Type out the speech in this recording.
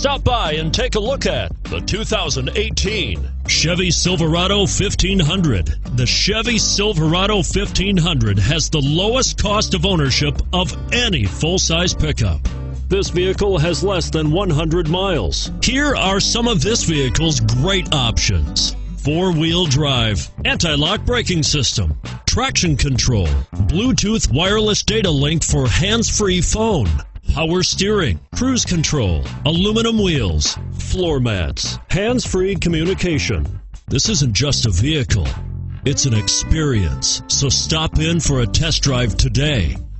Stop by and take a look at the 2018 Chevy Silverado 1500. The Chevy Silverado 1500 has the lowest cost of ownership of any full-size pickup. This vehicle has less than 100 miles. Here are some of this vehicle's great options: four-wheel drive, anti-lock braking system, traction control, Bluetooth wireless data link for hands-free phone, power steering, cruise control, aluminum wheels, floor mats, hands-free communication. This isn't just a vehicle, it's an experience. So stop in for a test drive today.